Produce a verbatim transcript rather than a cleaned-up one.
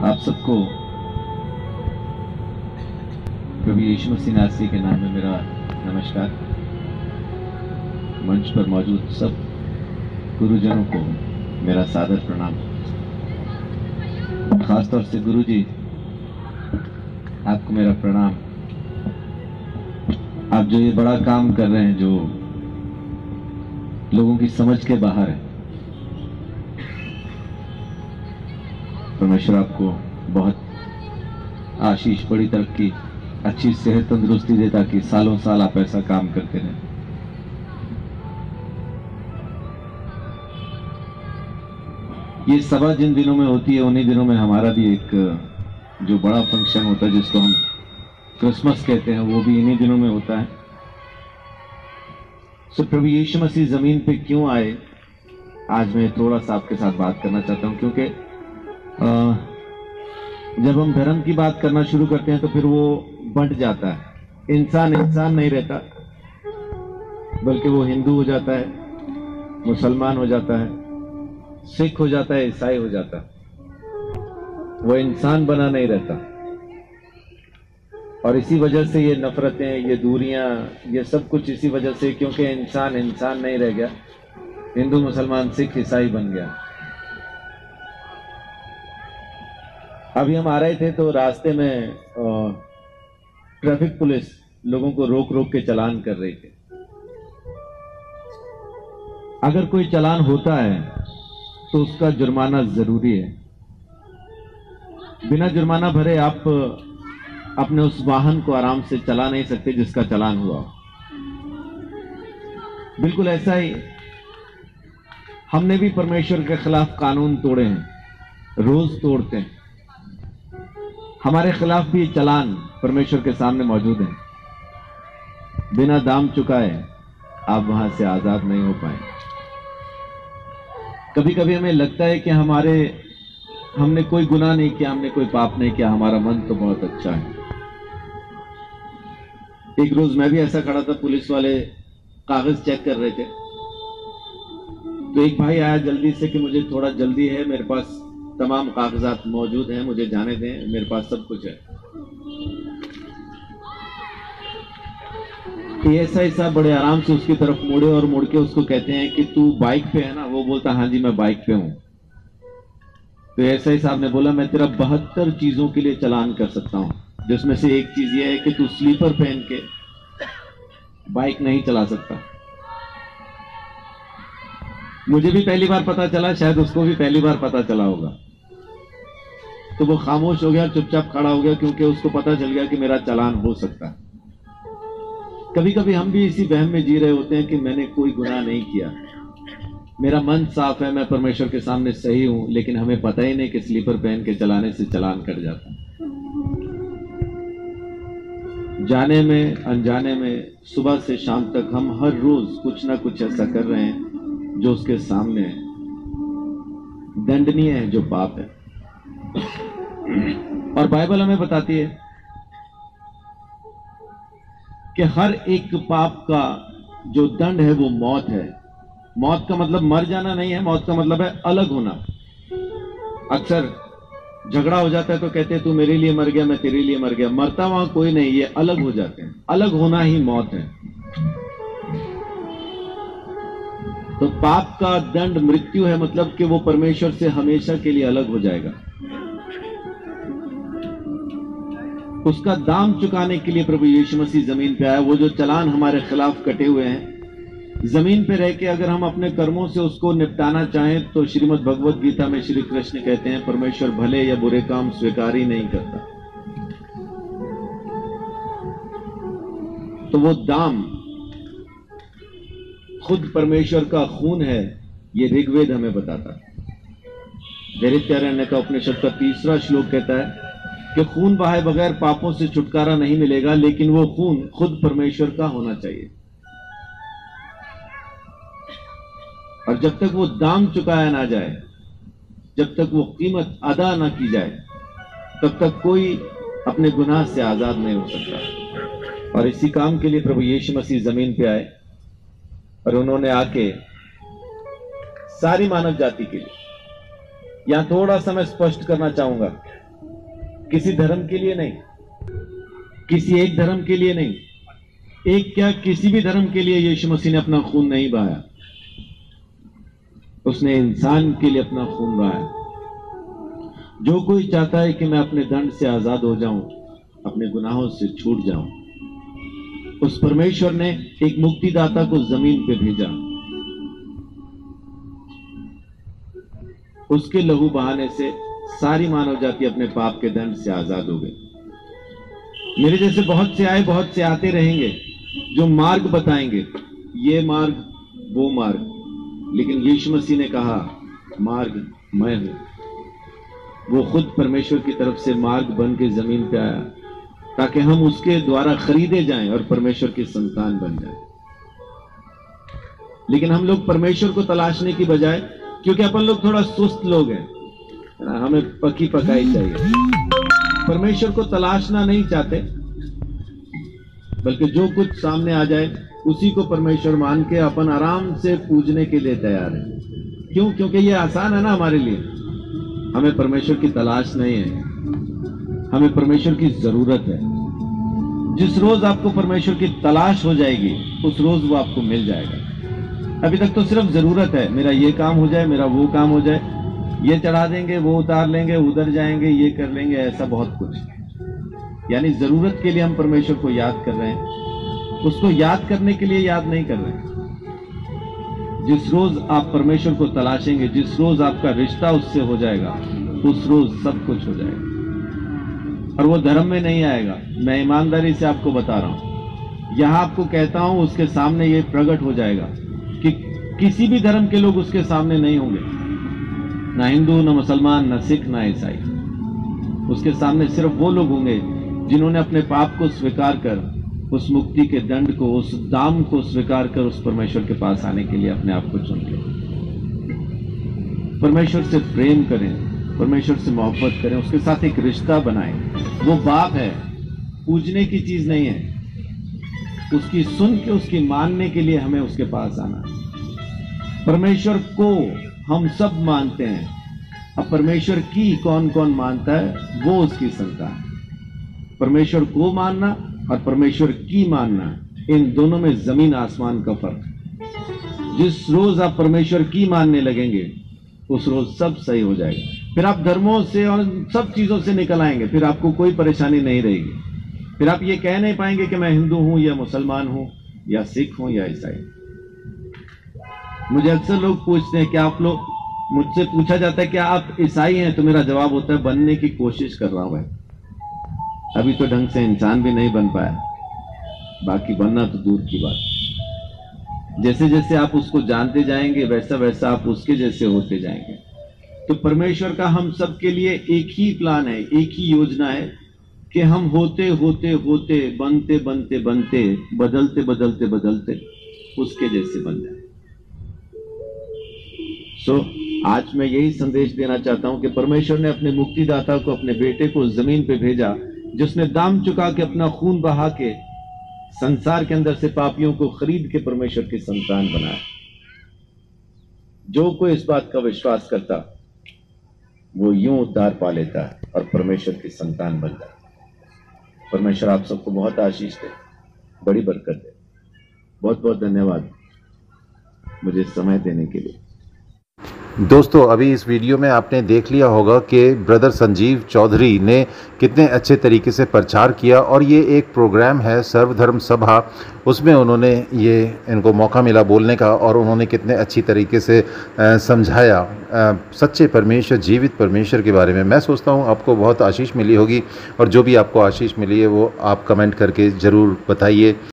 आप सबको प्रभु यीशु मसीह नासरी के नाम में मेरा नमस्कार। मंच पर मौजूद सब गुरुजनों को मेरा सादर प्रणाम। खासतौर से गुरु जी, आपको मेरा प्रणाम। आप जो ये बड़ा काम कर रहे हैं, जो लोगों की समझ के बाहर है, परमेश्वर आपको बहुत आशीष, बड़ी तरक्की, अच्छी सेहत, तंदुरुस्ती दे, ताकि सालों साल आप ऐसा काम करते रहें। ये सभा जिन दिनों में होती है, उन्हीं दिनों में हमारा भी एक जो बड़ा फंक्शन होता है, जिसको हम क्रिसमस कहते हैं, वो भी इन्हीं दिनों में होता है। सो प्रभु यीशु मसीह जमीन पे क्यों आए, आज मैं थोड़ा सा आपके साथ बात करना चाहता हूं, क्योंकि जब हम धर्म की बात करना शुरू करते हैं तो फिर वो बंट जाता है। इंसान इंसान नहीं रहता, बल्कि वो हिंदू हो जाता है, मुसलमान हो जाता है, सिख हो जाता है, ईसाई हो जाता है। वो इंसान बना नहीं रहता। और इसी वजह से ये नफरतें, ये दूरियां, ये सब कुछ इसी वजह से, क्योंकि इंसान इंसान नहीं रह गया, हिंदू मुसलमान सिख ईसाई बन गया। अभी हम आ रहे थे तो रास्ते में ट्रैफिक पुलिस लोगों को रोक रोक के चालान कर रही थी। अगर कोई चालान होता है तो उसका जुर्माना जरूरी है। बिना जुर्माना भरे आप अपने उस वाहन को आराम से चला नहीं सकते जिसका चालान हुआ। बिल्कुल ऐसा ही हमने भी परमेश्वर के खिलाफ कानून तोड़े हैं, रोज तोड़ते हैं। हमारे खिलाफ भी चालान परमेश्वर के सामने मौजूद है। बिना दाम चुकाए आप वहां से आजाद नहीं हो पाए। कभी कभी हमें लगता है कि हमारे हमने कोई गुनाह नहीं किया, हमने कोई पाप नहीं किया, हमारा मन तो बहुत अच्छा है। एक रोज मैं भी ऐसा खड़ा था, पुलिस वाले कागज चेक कर रहे थे, तो एक भाई आया जल्दी से कि मुझे थोड़ा जल्दी है, मेरे पास तमाम कागजात मौजूद हैं, मुझे जाने दें, मेरे पास सब कुछ है। एएसआई साहब बड़े आराम से उसकी तरफ मुड़े और मुड़ के उसको कहते हैं कि तू बाइक पे है ना? वो बोलता हाँ जी मैं बाइक पे हूं। तो एएसआई साहब ने बोला मैं तेरा बहत्तर चीजों के लिए चालान कर सकता हूं, जिसमें से एक चीज यह है कि तू स्लीपर पहन के बाइक नहीं चला सकता। मुझे भी पहली बार पता चला, शायद उसको भी पहली बार पता चला होगा। तो वो खामोश हो गया, चुपचाप खड़ा हो गया, क्योंकि उसको पता चल गया कि मेरा चालान हो सकता है। कभी कभी हम भी इसी वहम में जी रहे होते हैं कि मैंने कोई गुनाह नहीं किया, मेरा मन साफ है, मैं परमेश्वर के सामने सही हूं, लेकिन हमें पता ही नहीं कि स्लीपर पहन के चलाने से चालान कट जाता है। जाने में अनजाने में सुबह से शाम तक हम हर रोज कुछ ना कुछ ऐसा कर रहे हैं जो उसके सामने दंडनीय है, जो पाप है। और बाइबल हमें बताती है कि हर एक पाप का जो दंड है वो मौत है। मौत का मतलब मर जाना नहीं है, मौत का मतलब है अलग होना। अक्सर झगड़ा हो जाता है तो कहते हैं तू मेरे लिए मर गया, मैं तेरे लिए मर गया। मरता वहां कोई नहीं, ये अलग हो जाते हैं। अलग होना ही मौत है। तो पाप का दंड मृत्यु है, मतलब कि वो परमेश्वर से हमेशा के लिए अलग हो जाएगा। उसका दाम चुकाने के लिए प्रभु यीशु मसीह जमीन पे आया। वो जो चालान हमारे खिलाफ कटे हुए हैं, जमीन पे रह के अगर हम अपने कर्मों से उसको निपटाना चाहें तो श्रीमद् भगवत गीता में श्री कृष्ण कहते हैं परमेश्वर भले या बुरे काम स्वीकार ही नहीं करता। तो वो दाम खुद परमेश्वर का खून है, ये ऋग्वेद हमें बताता है। दैत्यारण्य का उपनिषद का तीसरा श्लोक कहता है कि खून बहाए बगैर पापों से छुटकारा नहीं मिलेगा, लेकिन वो खून खुद परमेश्वर का होना चाहिए। और जब तक वो दाम चुकाया ना जाए, जब तक वो कीमत अदा ना की जाए, तब तक कोई अपने गुनाह से आजाद नहीं हो सकता। और इसी काम के लिए प्रभु यीशु मसीह जमीन पे आए और उन्होंने आके सारी मानव जाति के लिए, यहां थोड़ा सा मैं स्पष्ट करना चाहूंगा किसी धर्म के लिए नहीं, किसी एक धर्म के लिए नहीं, एक क्या किसी भी धर्म के लिए यीशु मसीह ने अपना खून नहीं बहाया। उसने इंसान के लिए अपना खून बहाया। जो कोई चाहता है कि मैं अपने दंड से आजाद हो जाऊं, अपने गुनाहों से छूट जाऊं, उस परमेश्वर ने एक मुक्तिदाता को जमीन पे भेजा। उसके लहू बहाने से सारी मानव जाति अपने पाप के दंड से आजाद हो गई। मेरे जैसे बहुत से आए, बहुत से आते रहेंगे जो मार्ग बताएंगे, ये मार्ग वो मार्ग, लेकिन यीशु मसीह ने कहा मार्ग मैं हूं। वो खुद परमेश्वर की तरफ से मार्ग बन के जमीन पे आया ताकि हम उसके द्वारा खरीदे जाएं और परमेश्वर की संतान बन जाएं। लेकिन हम लोग परमेश्वर को तलाशने की बजाय, क्योंकि अपन लोग थोड़ा सुस्त लोग हैं, हमें पकी पकाई चाहिए, परमेश्वर को तलाशना नहीं चाहते, बल्कि जो कुछ सामने आ जाए उसी को परमेश्वर मान के अपन आराम से पूजने के लिए तैयार है। क्यों? क्योंकि ये आसान है ना हमारे लिए। हमें परमेश्वर की तलाश नहीं है, हमें परमेश्वर की जरूरत है। जिस रोज आपको परमेश्वर की तलाश हो जाएगी, उस रोज वो आपको मिल जाएगा। अभी तक तो सिर्फ जरूरत है, मेरा ये काम हो जाए, मेरा वो काम हो जाए, ये चढ़ा देंगे, वो उतार लेंगे, उधर जाएंगे, ये कर लेंगे, ऐसा बहुत कुछ। यानी जरूरत के लिए हम परमेश्वर को याद कर रहे हैं, उसको याद करने के लिए याद नहीं कर रहे हैं। जिस रोज आप परमेश्वर को तलाशेंगे, जिस रोज आपका रिश्ता उससे हो जाएगा, उस रोज सब कुछ हो जाएगा। और वो धर्म में नहीं आएगा, मैं ईमानदारी से आपको बता रहा हूं, यहां आपको कहता हूं, उसके सामने ये प्रकट हो जाएगा कि किसी भी धर्म के लोग उसके सामने नहीं होंगे, ना हिंदू, ना मुसलमान, ना सिख, ना ईसाई। उसके सामने सिर्फ वो लोग होंगे जिन्होंने अपने पाप को स्वीकार कर, उस मुक्ति के दंड को, उस दाम को स्वीकार कर उस परमेश्वर के पास आने के लिए अपने आप को चुन लिया। परमेश्वर से प्रेम करें, परमेश्वर से मोहब्बत करें, उसके साथ एक रिश्ता बनाएं। वो बाप है, पूजने की चीज नहीं है। उसकी सुन के, उसकी मानने के लिए हमें उसके पास आना है। परमेश्वर को हम सब मानते हैं, अब परमेश्वर की कौन कौन मानता है, वो उसकी संतान। परमेश्वर को मानना और परमेश्वर की मानना, इन दोनों में जमीन आसमान का फर्क है। जिस रोज आप परमेश्वर की मानने लगेंगे, उस रोज सब सही हो जाएगा। फिर आप धर्मों से और सब चीजों से निकल आएंगे, फिर आपको कोई परेशानी नहीं रहेगी। फिर आप ये कह नहीं पाएंगे कि मैं हिंदू हूं या मुसलमान हूं या सिख हूं या ईसाई। मुझे अक्सर लोग पूछते हैं कि आप लोग, मुझसे पूछा जाता है कि आप ईसाई हैं, तो मेरा जवाब होता है बनने की कोशिश कर रहा हूं। अभी तो ढंग से इंसान भी नहीं बन पाया, बाकी बनना तो दूर की बात। जैसे जैसे आप उसको जानते जाएंगे, वैसा वैसा आप उसके जैसे होते जाएंगे। तो परमेश्वर का हम सब के लिए एक ही प्लान है, एक ही योजना है कि हम होते होते होते, बनते बनते बनते, बदलते बदलते बदलते उसके जैसे बन जाए। सो आज मैं यही संदेश देना चाहता हूं कि परमेश्वर ने अपने मुक्तिदाता को, अपने बेटे को जमीन पे भेजा, जिसने दाम चुका के, अपना खून बहा के संसार के अंदर से पापियों को खरीद के परमेश्वर की संतान बनाया। जो कोई इस बात का विश्वास करता, वो यूं उद्धार पा लेता है और परमेश्वर की संतान बन जाता है। परमेश्वर आप सबको बहुत आशीष दे, बड़ी बरकत दे। बहुत बहुत धन्यवाद मुझे समय देने के लिए। दोस्तों, अभी इस वीडियो में आपने देख लिया होगा कि ब्रदर संजीव चौधरी ने कितने अच्छे तरीके से प्रचार किया, और ये एक प्रोग्राम है सर्वधर्म सभा, उसमें उन्होंने ये इनको मौका मिला बोलने का, और उन्होंने कितने अच्छी तरीके से आ, समझाया आ, सच्चे परमेश्वर, जीवित परमेश्वर के बारे में। मैं सोचता हूँ आपको बहुत आशीष मिली होगी, और जो भी आपको आशीष मिली है वो आप कमेंट करके ज़रूर बताइए।